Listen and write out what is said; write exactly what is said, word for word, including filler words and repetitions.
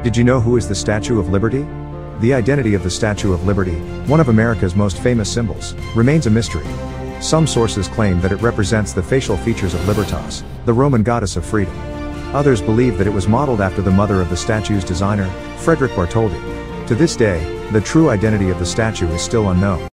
Did you know who is the Statue of Liberty? The identity of the Statue of Liberty, one of America's most famous symbols, remains a mystery. Some sources claim that it represents the facial features of Libertas, the Roman goddess of freedom. Others believe that it was modeled after the mother of the statue's designer, Frederick Bartholdi. To this day, the true identity of the statue is still unknown.